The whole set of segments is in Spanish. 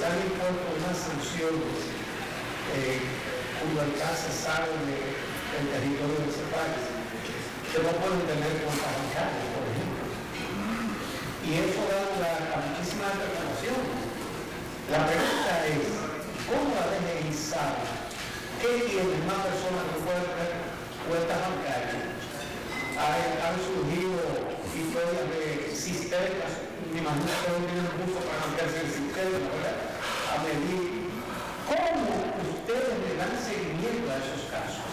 se han impuesto unas sanciones cuyo alcance sale del territorio de ese país, que no pueden tener cuentas bancarias, por ejemplo. Y eso da lugar a muchísimas especulaciones. La pregunta es, ¿cómo la DGI sabe qué tiene una persona que puede tener cuentas bancarias? Han surgido historias de sistemas, me imagino que no tienen recursos para cambiarse el sistema, ¿verdad? A medir. ¿Cómo ustedes le dan seguimiento a esos casos?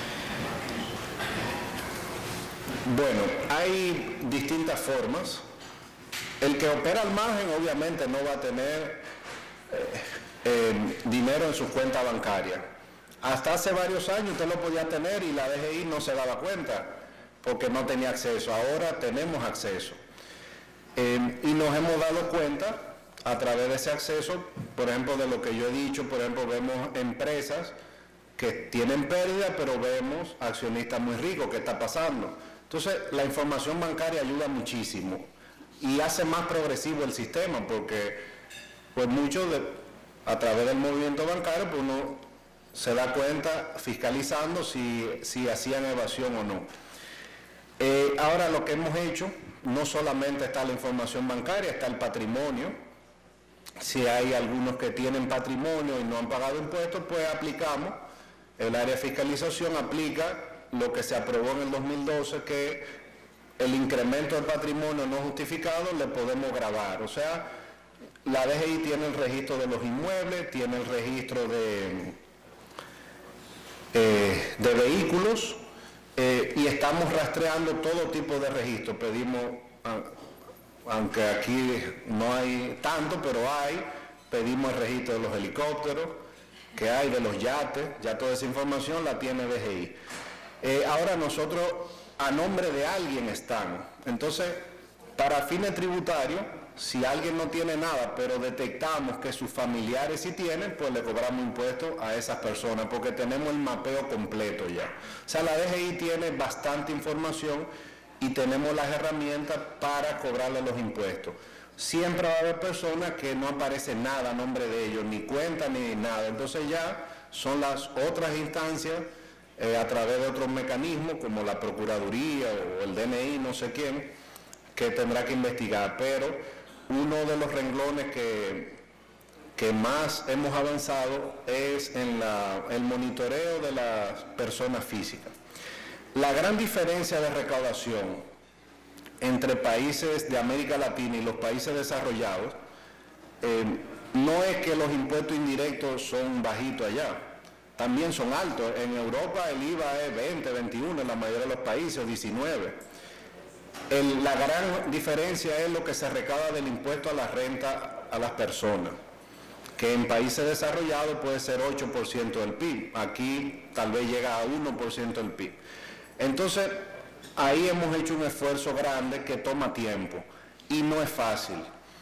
Bueno, hay distintas formas. El que opera al margen obviamente no va a tener dinero en su cuenta bancaria. Hasta hace varios años usted lo podía tener y la DGI no se daba cuenta porque no tenía acceso. Ahora tenemos acceso. Y nos hemos dado cuenta a través de ese acceso, por ejemplo, de lo que yo he dicho. Por ejemplo, vemos empresas que tienen pérdida, pero vemos accionistas muy ricos. ¿Qué está pasando? Entonces, la información bancaria ayuda muchísimo y hace más progresivo el sistema, porque pues a través del movimiento bancario, pues uno se da cuenta fiscalizando si hacían evasión o no. Ahora lo que hemos hecho, no solamente está la información bancaria, está el patrimonio. Si hay algunos que tienen patrimonio y no han pagado impuestos, pues aplicamos, el área de fiscalización aplica lo que se aprobó en el 2012, que el incremento del patrimonio no justificado le podemos gravar. O sea, la DGI tiene el registro de los inmuebles, tiene el registro de vehículos, y estamos rastreando todo tipo de registros. Pedimos, aunque aquí no hay tanto, pero pedimos el registro de los helicópteros, que hay de los yates, ya toda esa información la tiene DGI. Ahora nosotros, a nombre de alguien están. Entonces, para fines tributarios, si alguien no tiene nada, pero detectamos que sus familiares sí tienen, pues le cobramos impuestos a esas personas, porque tenemos el mapeo completo ya. O sea, la DGI tiene bastante información y tenemos las herramientas para cobrarle los impuestos. Siempre va a haber personas que no aparece nada a nombre de ellos, ni cuenta ni nada. Entonces ya son las otras instancias, a través de otros mecanismos, como la Procuraduría o el DNI, no sé quién, que tendrá que investigar. Pero uno de los renglones que más hemos avanzado es en el monitoreo de las personas físicas. La gran diferencia de recaudación entre países de América Latina y los países desarrollados no es que los impuestos indirectos son bajitos allá, también son altos. En Europa el IVA es 20, 21, en la mayoría de los países 19. La gran diferencia es lo que se recauda del impuesto a la renta a las personas, que en países desarrollados puede ser 8% del PIB, aquí tal vez llega a 1% del PIB. Entonces, ahí hemos hecho un esfuerzo grande que toma tiempo y no es fácil.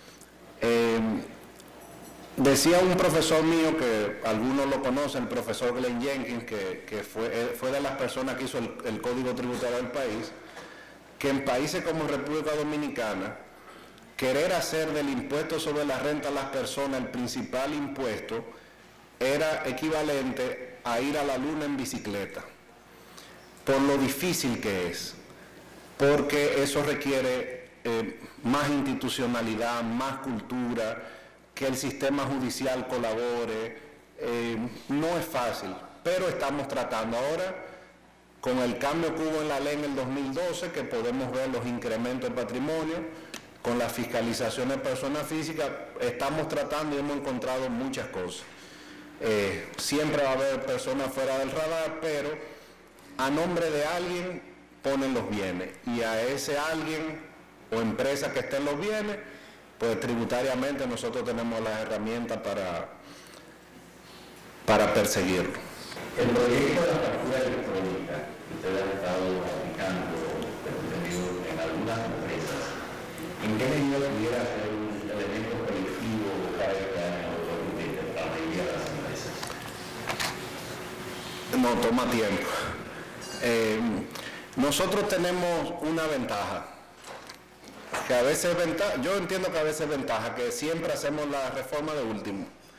Decía un profesor mío, que algunos lo conocen, el profesor Glenn Jenkins, que fue de las personas que hizo el Código Tributario del país, que en países como República Dominicana, querer hacer del impuesto sobre la renta a las personas el principal impuesto era equivalente a ir a la luna en bicicleta, por lo difícil que es, porque eso requiere más institucionalidad, más cultura, que el sistema judicial colabore. No es fácil, pero estamos tratando ahora, con el cambio que hubo en la ley en el 2012, que podemos ver los incrementos de patrimonio, con la fiscalización de personas físicas, estamos tratando y hemos encontrado muchas cosas. Siempre va a haber personas fuera del radar, pero a nombre de alguien ponen los bienes, y a ese alguien o empresa que esté en los bienes, pues tributariamente nosotros tenemos las herramientas para perseguirlo. El proyecto de la factura electrónica que ustedes han estado aplicando en algunas empresas, ¿en qué medida pudiera ser un elemento colectivo para este año para la mayoría de las empresas? No, toma tiempo. Nosotros tenemos una ventaja, que a veces yo entiendo que a veces es ventaja, que siempre hacemos la reforma de último.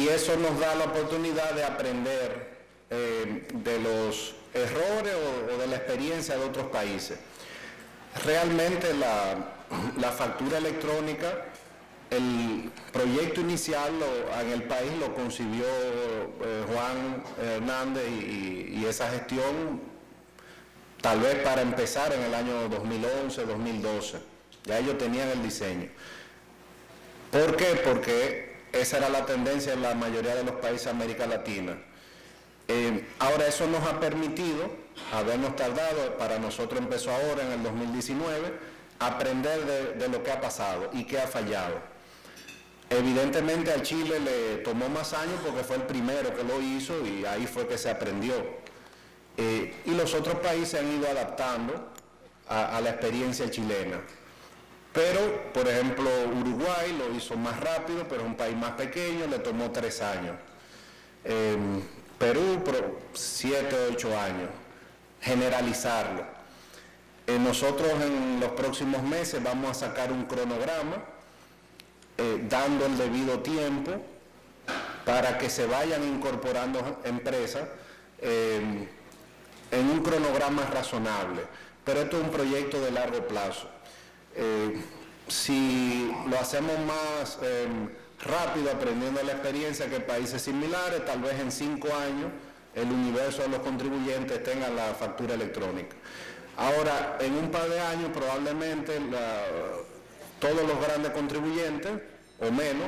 y eso nos da la oportunidad de aprender de los errores o de la experiencia de otros países. Realmente la factura electrónica, el proyecto inicial en el país lo concibió Juan Hernández y esa gestión tal vez para empezar en el año 2011, 2012. Ya ellos tenían el diseño. ¿Por qué? Porque esa era la tendencia en la mayoría de los países de América Latina. Ahora eso nos ha permitido, habernos tardado, para nosotros empezó ahora en el 2019, aprender de lo que ha pasado y qué ha fallado. Evidentemente a Chile le tomó más años porque fue el primero que lo hizo y ahí fue que se aprendió. Y los otros países han ido adaptando a la experiencia chilena. Pero, por ejemplo, Uruguay lo hizo más rápido, pero es un país más pequeño, le tomó 3 años. Perú, 7 o 8 años. Generalizarlo. Nosotros en los próximos meses vamos a sacar un cronograma dando el debido tiempo para que se vayan incorporando empresas en un cronograma razonable. Pero esto es un proyecto de largo plazo. Si lo hacemos más rápido, aprendiendo la experiencia que países similares, tal vez en 5 años el universo de los contribuyentes tenga la factura electrónica. Ahora, en un par de años probablemente todos los grandes contribuyentes, o menos,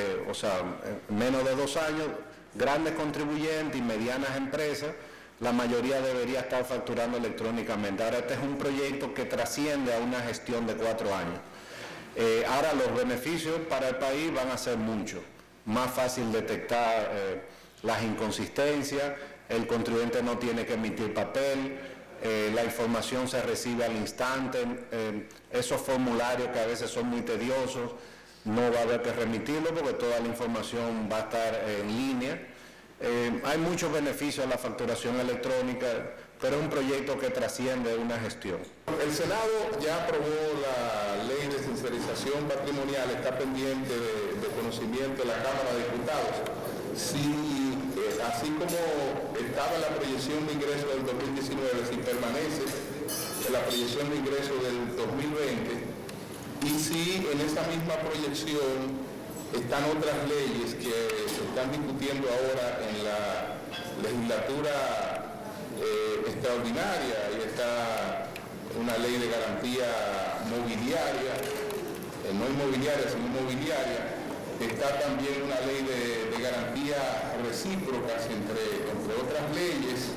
menos de 2 años, grandes contribuyentes y medianas empresas, la mayoría debería estar facturando electrónicamente. Ahora este es un proyecto que trasciende a una gestión de 4 años. Ahora los beneficios para el país van a ser muchos. Más fácil detectar las inconsistencias, el contribuyente no tiene que emitir papel, la información se recibe al instante, esos formularios que a veces son muy tediosos, no va a haber que remitirlo porque toda la información va a estar en línea. Hay muchos beneficios a la facturación electrónica, pero es un proyecto que trasciende una gestión. El Senado ya aprobó la ley de sincerización patrimonial, está pendiente de conocimiento de la Cámara de Diputados. Si, así como estaba en la proyección de ingresos del 2019, si permanece en la proyección de ingresos del 2020, y si en esa misma proyección están otras leyes que se están discutiendo ahora en la legislatura extraordinaria, y está una ley de garantía mobiliaria, no inmobiliaria, sino mobiliaria, está también una ley de garantías recíprocas, entre otras leyes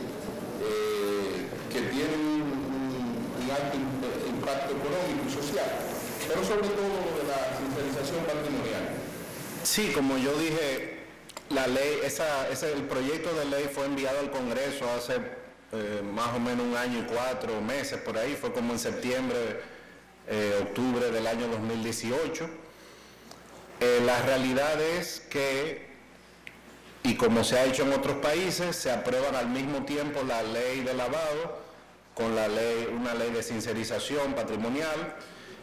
que tienen un alto impacto económico y social, pero sobre todo de la sincerización patrimonial. Sí, como yo dije, la ley, el proyecto de ley fue enviado al Congreso hace más o menos 1 año y 4 meses, por ahí, fue como en septiembre, octubre del año 2018. La realidad es que, y como se ha hecho en otros países, se aprueban al mismo tiempo la ley de lavado con una ley de sincerización patrimonial.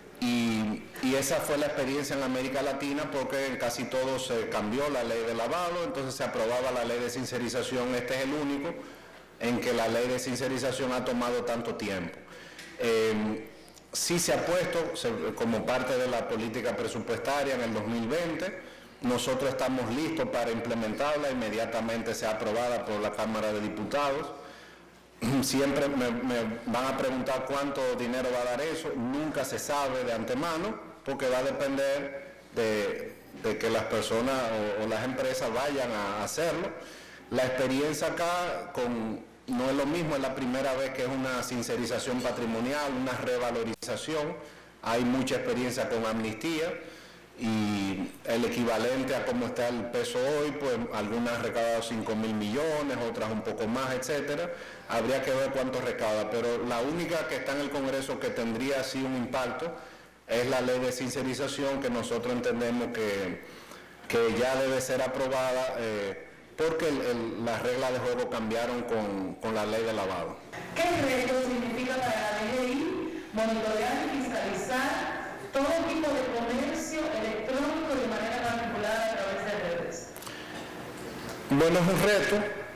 Y esa fue la experiencia en América Latina, porque en casi todo se cambió la ley de lavado, entonces se aprobaba la ley de sincerización. Este es el único en que la ley de sincerización ha tomado tanto tiempo. Sí se ha puesto como parte de la política presupuestaria en el 2020, nosotros estamos listos para implementarla, inmediatamente sea aprobada por la Cámara de Diputados. Siempre me van a preguntar cuánto dinero va a dar eso, nunca se sabe de antemano, porque va a depender de que las personas o las empresas vayan a hacerlo. La experiencia acá no es lo mismo, es la primera vez que es una sincerización patrimonial, una revalorización, hay mucha experiencia con amnistía, y el equivalente a cómo está el peso hoy, pues algunas han recaudado 5.000 millones, otras un poco más, etcétera. Habría que ver cuánto recauda, pero la única que está en el Congreso que tendría así un impacto es la ley de sincerización, que nosotros entendemos que ya debe ser aprobada porque las reglas de juego cambiaron con la ley de lavado. ¿Qué reto significa para la DGI monitorear y fiscalizar todo tipo de comercio electrónico de manera manipulada a través de redes? Bueno, es un reto,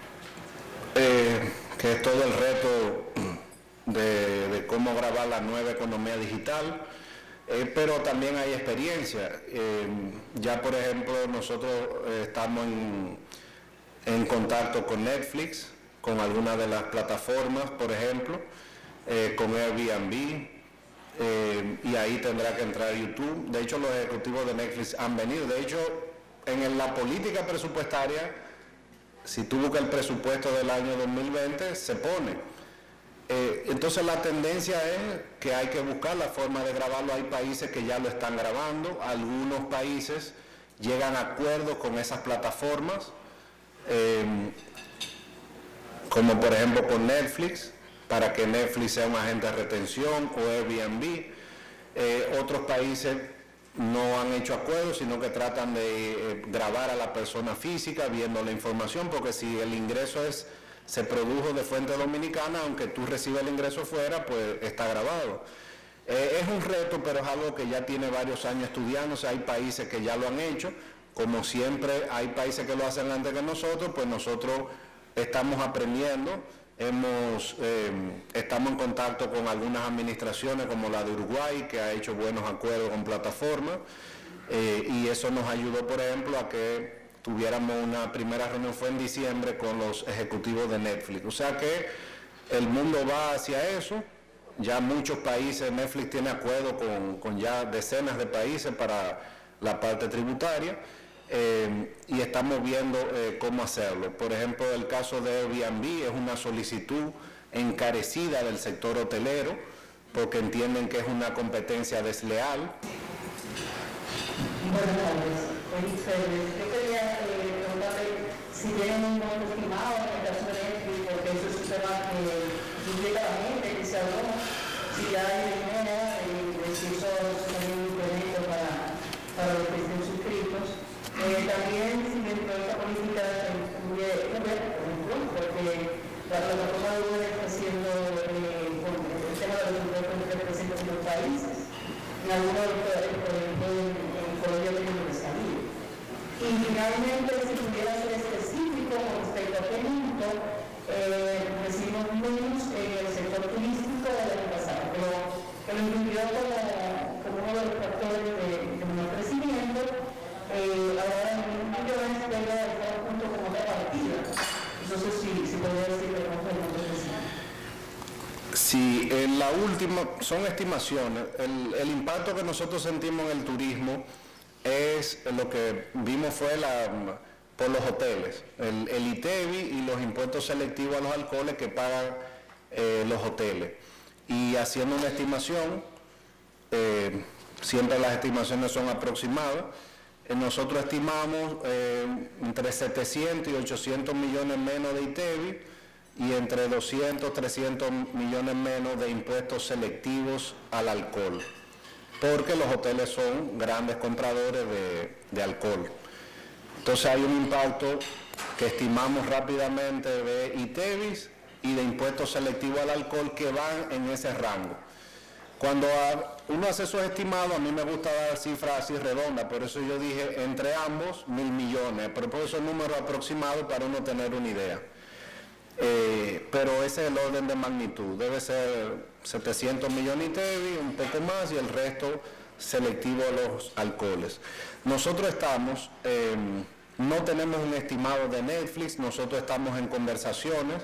que es todo el reto de cómo grabar la nueva economía digital, pero también hay experiencia. Ya, por ejemplo, nosotros estamos en contacto con Netflix, con algunas de las plataformas, por ejemplo, con Airbnb, y ahí tendrá que entrar YouTube. De hecho, los ejecutivos de Netflix han venido. De hecho, en la política presupuestaria, si tú buscas el presupuesto del año 2020, se pone. Entonces la tendencia es que hay que buscar la forma de grabarlo. Hay países que ya lo están grabando, algunos países llegan a acuerdos con esas plataformas, como por ejemplo con Netflix, para que Netflix sea un agente de retención, o Airbnb. Otros países no han hecho acuerdos, sino que tratan de grabar a la persona física viendo la información, porque si el ingreso se produjo de fuente dominicana, aunque tú recibas el ingreso fuera, pues está grabado. Es un reto, pero es algo que ya tiene varios años estudiándose. Hay países que ya lo han hecho, como siempre hay países que lo hacen antes que nosotros, pues nosotros estamos aprendiendo. Estamos en contacto con algunas administraciones como la de Uruguay, que ha hecho buenos acuerdos con plataformas, y eso nos ayudó, por ejemplo, a que tuviéramos una primera reunión, fue en diciembre, con los ejecutivos de Netflix. O sea que el mundo va hacia eso. Ya muchos países, Netflix tiene acuerdos con ya decenas de países para la parte tributaria, y estamos viendo cómo hacerlo. Por ejemplo, el caso de Airbnb es una solicitud encarecida del sector hotelero, porque entienden que es una competencia desleal. Buenas tardes. Yo quería preguntarle si tienen un monto estimado en el caso de Netflix, porque eso es un tema que implica a la gente, que se habló, si ya hay dinero, si eso es un incremento para los que estén suscritos. También si dentro de esta política incluye Uber, por ejemplo, porque la plataforma de Uber está haciendo el tema de los impuestos que representan los países. En algunos de los por ejemplo, en Colombia tienen que salir. Y finalmente, si pudiera ser específico con respecto a qué monto recibimos menos en el sector turístico del año pasado, pero lo incluyó como uno de los factores de nuestro crecimiento. Ahora en el mundo es que ya está junto con otra partida. Entonces, si podría decir que no fue muy específico. Sí, en la última, son estimaciones. El impacto que nosotros sentimos en el turismo es lo que vimos fue por los hoteles, el ITEVI y los impuestos selectivos a los alcoholes que pagan los hoteles. Y haciendo una estimación, siempre las estimaciones son aproximadas, nosotros estimamos entre 700 y 800 millones menos de ITEVI y entre 200, 300 millones menos de impuestos selectivos al alcohol, porque los hoteles son grandes compradores de alcohol. Entonces hay un impacto que estimamos rápidamente de ITEVIs y de impuestos selectivos al alcohol que van en ese rango. Cuando uno hace esos estimados, a mí me gusta dar cifras así redondas, por eso yo dije entre ambos 1.000 millones, pero por eso el número aproximado para uno tener una idea. Pero ese es el orden de magnitud, debe ser 700 millones ITEVI, un poco más, y el resto selectivo a los alcoholes. Nosotros estamos, no tenemos un estimado de Netflix, nosotros estamos en conversaciones.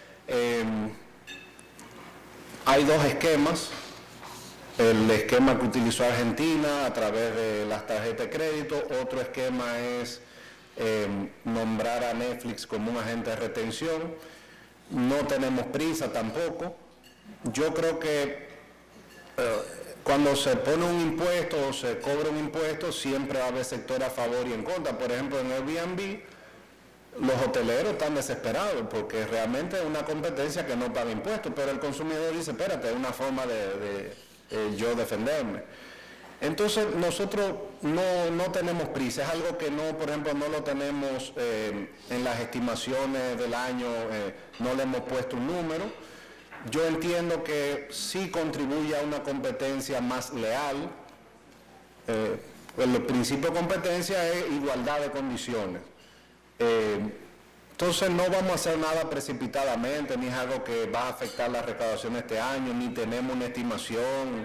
Hay dos esquemas. El esquema que utilizó Argentina a través de las tarjetas de crédito, otro esquema es nombrar a Netflix como un agente de retención. No tenemos prisa tampoco. Yo creo que cuando se pone un impuesto o se cobra un impuesto, siempre va a haber sector a favor y en contra. Por ejemplo, en Airbnb, los hoteleros están desesperados porque realmente es una competencia que no paga impuestos, pero el consumidor dice, espérate, es una forma de yo defenderme. Entonces nosotros no tenemos prisa, es algo que no, por ejemplo, no lo tenemos en las estimaciones del año, no le hemos puesto un número. Yo entiendo que sí contribuye a una competencia más leal. El principio de competencia es igualdad de condiciones. Entonces no vamos a hacer nada precipitadamente, ni es algo que va a afectar la recaudación este año, ni tenemos una estimación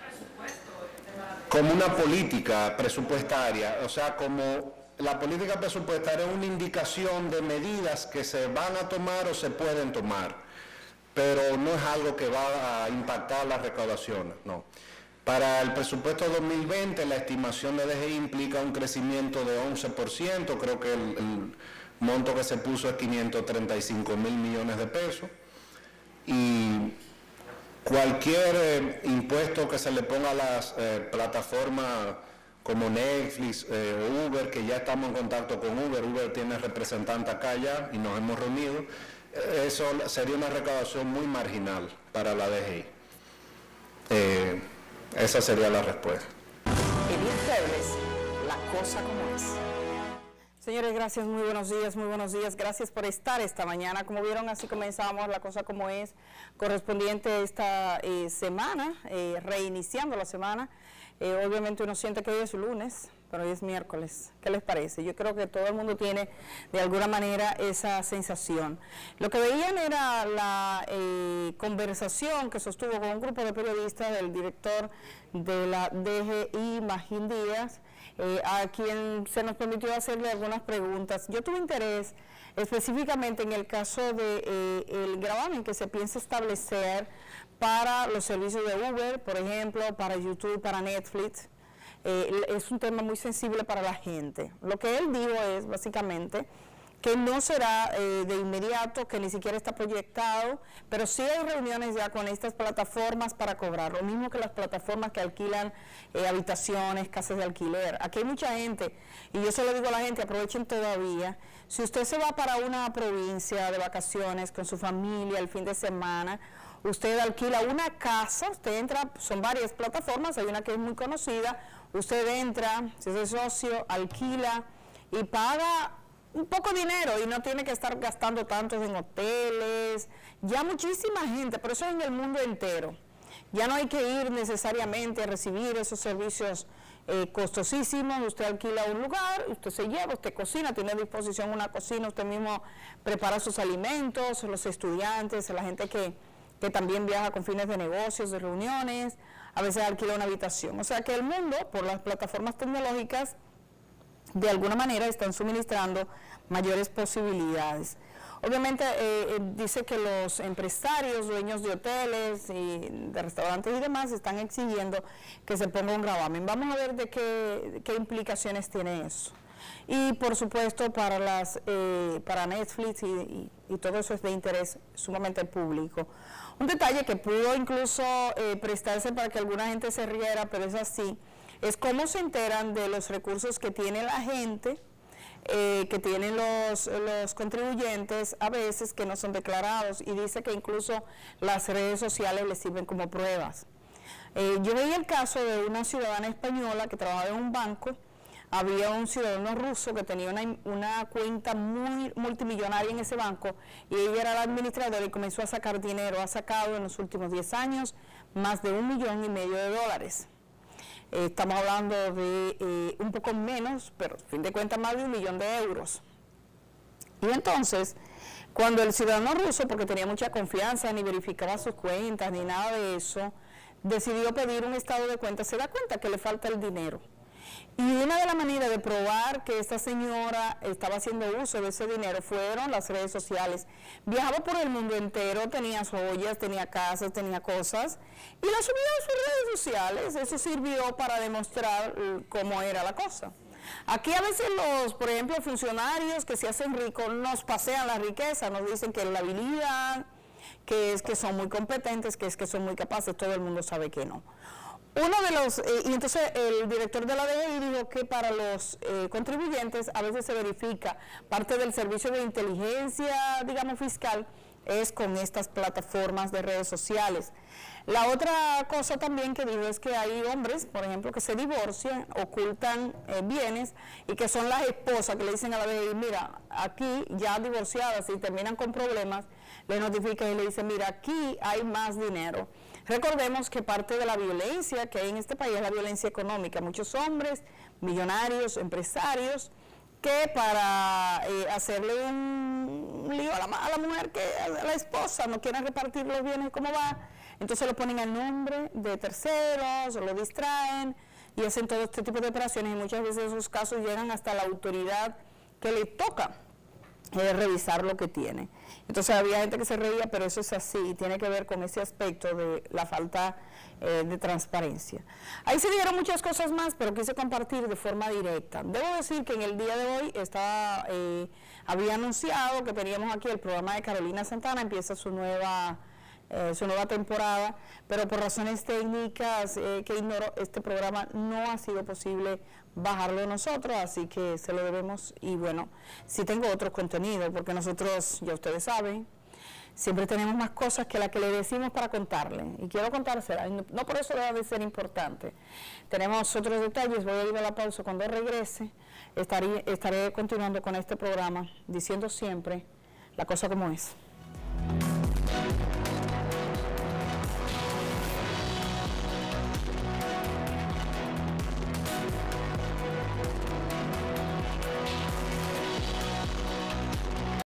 como una política presupuestaria, o sea, como la política presupuestaria es una indicación de medidas que se van a tomar o se pueden tomar, pero no es algo que va a impactar las recaudaciones, no. Para el presupuesto 2020 la estimación de DGI implica un crecimiento de 11%, creo que el monto que se puso es 535 mil millones de pesos, y cualquier impuesto que se le ponga a las plataformas como Netflix, Uber, que ya estamos en contacto con Uber tiene representante acá ya y nos hemos reunido, eso sería una recaudación muy marginal para la DGI. Esa sería la respuesta. Edith Febles, La Cosa Como Es. Señores, gracias, muy buenos días, gracias por estar esta mañana. Como vieron, así comenzamos La Cosa Como Es, correspondiente esta semana, reiniciando la semana. Obviamente uno siente que hoy es lunes, pero hoy es miércoles. ¿Qué les parece? Yo creo que todo el mundo tiene de alguna manera esa sensación. Lo que veían era la conversación que sostuvo con un grupo de periodistas del director de la DGI, Magín Díaz, a quien se nos permitió hacerle algunas preguntas. Yo tuve interés específicamente en el caso de el gravamen que se piensa establecer para los servicios de Uber, por ejemplo, para YouTube, para Netflix. Es un tema muy sensible para la gente. Lo que él dijo es básicamente que no será de inmediato, que ni siquiera está proyectado, pero sí hay reuniones ya con estas plataformas para cobrar, lo mismo que las plataformas que alquilan habitaciones, casas de alquiler. Aquí hay mucha gente, y yo se lo digo a la gente, aprovechen todavía. Si usted se va para una provincia de vacaciones con su familia el fin de semana, usted alquila una casa, usted entra, son varias plataformas, hay una que es muy conocida, usted entra, si es socio, alquila y paga un poco de dinero y no tiene que estar gastando tantos en hoteles. Ya muchísima gente, pero eso es en el mundo entero. Ya no hay que ir necesariamente a recibir esos servicios costosísimos. Usted alquila un lugar, usted se lleva, usted cocina, tiene a disposición una cocina, usted mismo prepara sus alimentos, los estudiantes, la gente que también viaja con fines de negocios, de reuniones, a veces alquila una habitación. O sea que el mundo, por las plataformas tecnológicas, de alguna manera están suministrando mayores posibilidades. Obviamente dice que los empresarios, dueños de hoteles y de restaurantes y demás están exigiendo que se ponga un gravamen. Vamos a ver de qué implicaciones tiene eso. Y por supuesto para Netflix y todo eso es de interés sumamente público. Un detalle que pudo incluso prestarse para que alguna gente se riera, pero es así, es cómo se enteran de los recursos que tiene la gente, que tienen los contribuyentes, a veces que no son declarados, y dice que incluso las redes sociales les sirven como pruebas. Yo veía el caso de una ciudadana española que trabajaba en un banco. Había un ciudadano ruso que tenía una cuenta muy multimillonaria en ese banco y ella era la administradora y comenzó a sacar dinero. Ha sacado en los últimos 10 años más de $1,5 millones. Estamos hablando de un poco menos, pero a fin de cuentas más de $1 millón. Y entonces, cuando el ciudadano ruso, porque tenía mucha confianza, ni verificaba sus cuentas, ni nada de eso, decidió pedir un estado de cuenta, se da cuenta que le falta el dinero. Y una de las maneras de probar que esta señora estaba haciendo uso de ese dinero fueron las redes sociales. Viajaba por el mundo entero, tenía joyas, tenía casas, tenía cosas, y las subía a sus redes sociales. Eso sirvió para demostrar cómo era la cosa. Aquí a veces por ejemplo, funcionarios que se hacen ricos nos pasean la riqueza, nos dicen que es la habilidad, que es que son muy competentes, que es que son muy capaces, todo el mundo sabe que no. Y entonces el director de la DGI dijo que para los contribuyentes a veces se verifica parte del servicio de inteligencia, digamos, fiscal, es con estas plataformas de redes sociales. La otra cosa también que dijo es que hay hombres, por ejemplo, que se divorcian, ocultan bienes y que son las esposas que le dicen a la DGI, mira, aquí ya divorciadas y terminan con problemas, le notifican y le dicen, mira, aquí hay más dinero. Recordemos que parte de la violencia que hay en este país es la violencia económica. Muchos hombres, millonarios, empresarios, que para hacerle un lío a la mujer, a la esposa, no quieren repartir los bienes como va, entonces lo ponen al nombre de terceros, o lo distraen y hacen todo este tipo de operaciones, y muchas veces esos casos llegan hasta la autoridad que le toca revisar lo que tiene. Entonces había gente que se reía, pero eso es así, y tiene que ver con ese aspecto de la falta de transparencia. Ahí se dijeron muchas cosas más, pero quise compartir de forma directa. Debo decir que en el día de hoy había anunciado que teníamos aquí el programa de Carolina Santana, empieza su nueva temporada, pero por razones técnicas que ignoro, este programa no ha sido posible bajarlo nosotros, así que se lo debemos. Y bueno, sí tengo otro contenido, porque nosotros, ya ustedes saben, siempre tenemos más cosas que la que le decimos para contarle, y quiero contárselas, no por eso debe de ser importante. Tenemos otros detalles, voy a ir a la pausa. Cuando regrese estaré continuando con este programa, diciendo siempre la cosa como es.